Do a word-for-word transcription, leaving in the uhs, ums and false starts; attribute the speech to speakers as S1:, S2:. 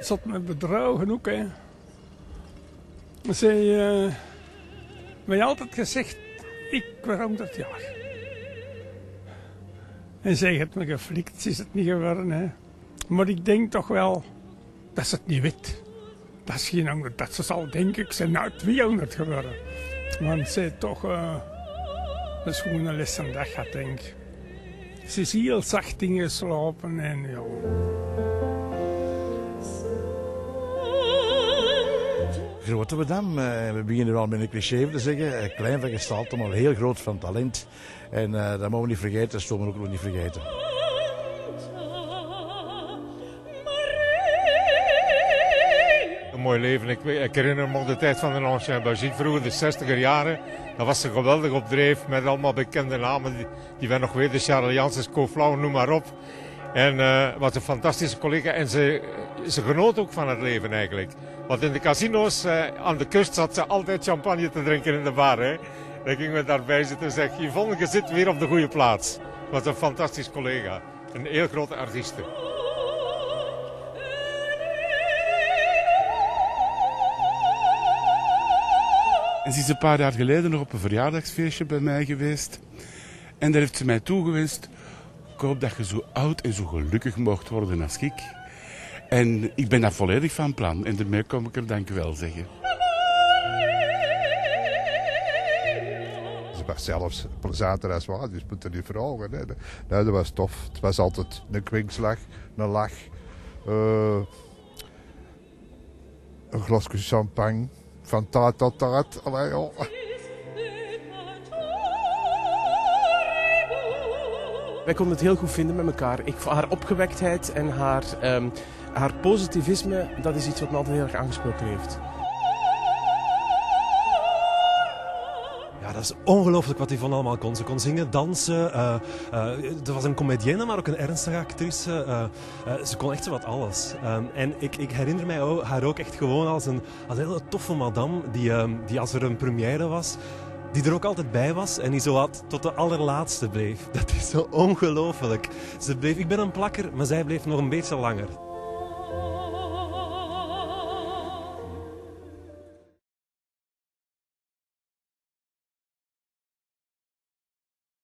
S1: zat me bedrogen ook, hè. Zij uh, mij altijd gezegd, ik word honderd jaar. En zij heeft me geflikt, ze is het niet geworden, hè. Maar ik denk toch wel dat ze het niet weet. Dat is geen honderd, dat ze zal denk ik zijn nou tweehonderd geworden. Want ze heeft toch uh, een schone les een dag gehad, denk ik. Ze is heel zacht ingeslapen en ja.
S2: Grote Madame, we beginnen wel met een cliché te zeggen. Klein van gestalte, maar heel groot van talent. En uh, dat mogen we niet vergeten, dat zullen we ook nog niet vergeten.
S3: Een mooi leven. Ik, ik herinner me de tijd van de Ancien Belgique, vroeger de zestiger jaren. Dat was een geweldig opdreef met allemaal bekende namen die, die wij nog weten. Charles Janssens, Co Flauw, noem maar op. En uh, wat een fantastische collega. En ze, ze genoot ook van het leven eigenlijk. Want in de casino's uh, aan de kust zat ze altijd champagne te drinken in de bar. Hè. Dan gingen we daarbij zitten en zeggen, Yvonne, je zit weer op de goede plaats. Wat een fantastisch collega. Een heel grote artieste.
S4: En ze is een paar jaar geleden nog op een verjaardagsfeestje bij mij geweest. En daar heeft ze mij toegewenst. Ik hoop dat je zo oud en zo gelukkig mocht worden als ik. En ik ben daar volledig van plan. En daarmee kom ik er dank u wel zeggen.
S5: Ze was zelfs plezanter als wat, dus moet er niet vragen. Hè. Nou, dat was tof. Het was altijd een kwinkslag, een lach. Uh, een glasje champagne. Van taart tot taart. Allee, oh.
S6: Wij konden het heel goed vinden met elkaar. Ik, haar opgewektheid en haar, um, haar positivisme, dat is iets wat me altijd heel erg aangesproken heeft.
S7: Ja, dat is ongelooflijk wat Yvonne allemaal kon. Ze kon zingen, dansen. Uh, uh, ze was een comedienne, maar ook een ernstige actrice. Uh, uh, ze kon echt zo wat alles. Um, en ik, ik herinner mij ook, haar ook echt gewoon als een, als een hele toffe madame. Die, um, die als er een première was, die er ook altijd bij was. En die zo wat tot de allerlaatste bleef. Dat is zo ongelooflijk. Ze bleef, ik ben een plakker, maar zij bleef nog een beetje langer.